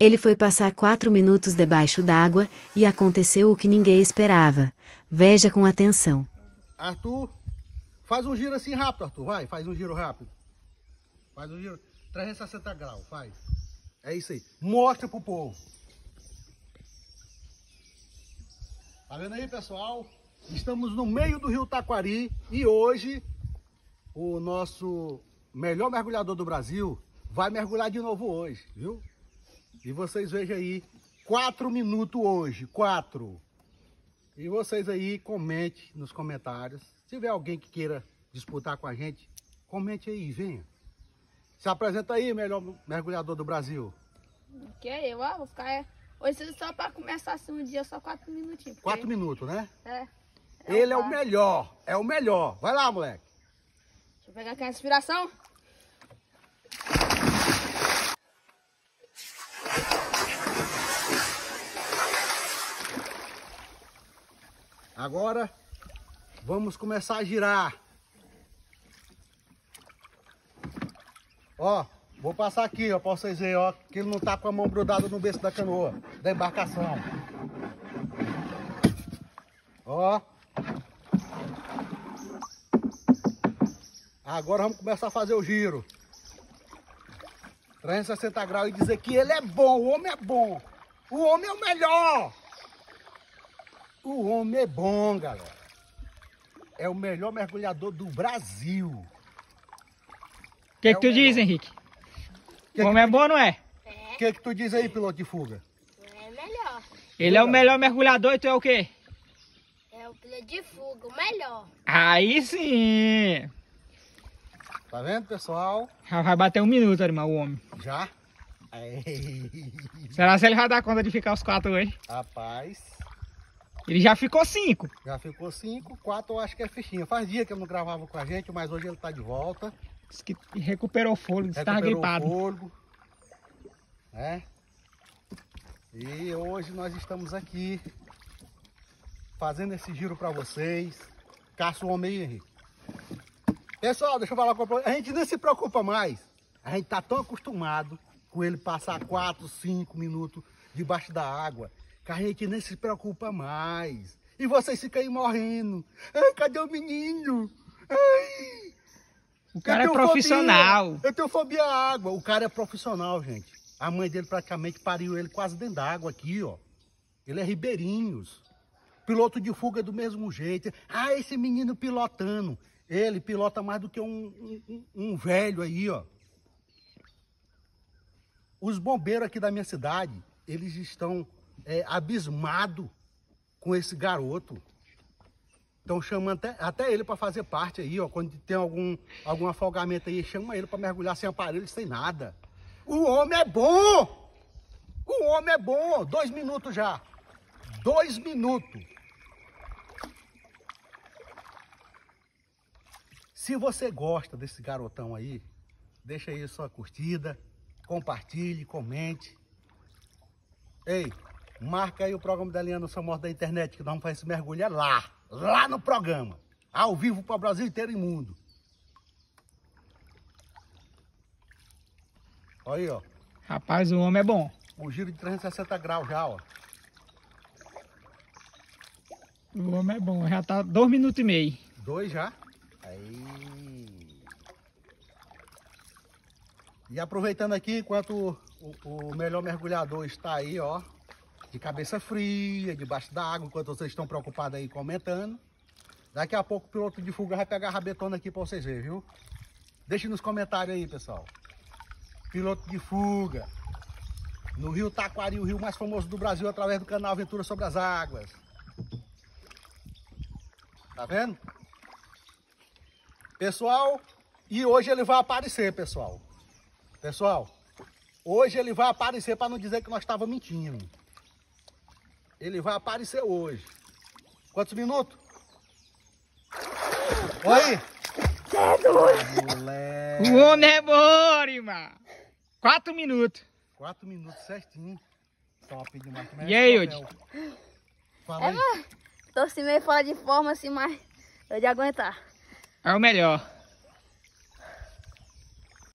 Ele foi passar 4 minutos debaixo d'água e aconteceu o que ninguém esperava. Veja com atenção. Arthur, faz um giro assim rápido, Arthur. Vai, faz um giro rápido. Faz um giro 360 graus, faz. É isso aí. Mostra pro povo. Tá vendo aí, pessoal? Estamos no meio do rio Taquari e hoje o nosso melhor mergulhador do Brasil vai mergulhar de novo hoje, viu? E vocês vejam aí, 4 minutos hoje, 4. E vocês aí, comente nos comentários. Se tiver alguém que queira disputar com a gente, comente aí, venha. Se apresenta aí, melhor mergulhador do Brasil. Que é eu, ó, vou ficar... Hoje só para começar assim um dia, só 4 minutinhos. 4 minutos, né? É. Ele é o melhor, é o melhor. Vai lá, moleque. Deixa eu pegar aqui a inspiração. Agora, vamos começar a girar. Ó, vou passar aqui, ó, pra vocês verem, ó, que ele não tá com a mão grudada no berço da canoa, da embarcação. Ó. Agora vamos começar a fazer o giro. 360 graus e dizer que ele é bom, o homem é bom. O homem é o melhor. O homem é bom, galera. É o melhor mergulhador do Brasil. O que tu diz, Henrique? O homem é bom, não é? O que tu diz aí, piloto de fuga? É melhor. Ele é o melhor mergulhador e tu é o quê? É o piloto de fuga, o melhor. Aí sim! Tá vendo, pessoal? Já vai bater 1 minuto, animal, o homem. Já? Ei. Será que ele vai dar conta de ficar os 4 hoje? Rapaz, Ele já ficou 5. já ficou 5, 4 eu acho que é fichinha. Faz dia que ele não gravava com a gente, mas hoje ele tá de volta. Diz que recuperou o fôlego, estava gripado. O fôlego, né? E hoje nós estamos aqui fazendo esse giro para vocês. Caça o homem aí, Henrique. Pessoal, deixa eu falar com a gente nem se preocupa mais. A gente tá tão acostumado com ele passar 4, 5 minutos debaixo da água, que a gente nem se preocupa mais. E vocês ficam aí morrendo. Ai, cadê o menino? Ai, O cara é profissional. Eu tenho fobia à água. O cara é profissional, gente. A mãe dele praticamente pariu ele quase dentro da água aqui, ó. Ele é ribeirinhos. Piloto de fuga do mesmo jeito. Ah, esse menino pilotando. Ele pilota mais do que um velho aí, ó. Os bombeiros aqui da minha cidade, eles estão abismados com esse garoto. Estão chamando até ele para fazer parte aí, ó. Quando tem algum afogamento aí, chama ele para mergulhar sem aparelho, sem nada. O homem é bom! O homem é bom! 2 minutos já. 2 minutos. Se você gosta desse garotão aí, deixa aí sua curtida, compartilhe, comente. Ei, marca aí o programa da Eliana São Morto da internet, que nós vamos fazer esse mergulho lá no programa, ao vivo para o Brasil inteiro e mundo. Olha aí, ó. Rapaz, o homem é bom. O giro de 360 graus já, ó. O homem é bom. Já tá 2 minutos e meio. 2 já. Aí. E aproveitando aqui, enquanto o melhor mergulhador está aí, ó, de cabeça fria, debaixo da água, enquanto vocês estão preocupados aí comentando. Daqui a pouco o piloto de fuga vai pegar a rabetona aqui para vocês verem, viu? Deixe nos comentários aí, pessoal. Piloto de fuga. No rio Taquari, o rio mais famoso do Brasil, através do canal Aventura Sobre as Águas. Tá vendo? Pessoal, e hoje ele vai aparecer, pessoal. Pessoal, hoje ele vai aparecer para não dizer que nós estávamos mentindo. Ele vai aparecer hoje. Quantos minutos? Oi! Moleque. O homem é bom, irmão. 4 minutos. 4 minutos certinho. Top demais. E aí, Yudi? Fala aí. Tô assim meio fora de forma assim, mas eu de aguentar. É o melhor.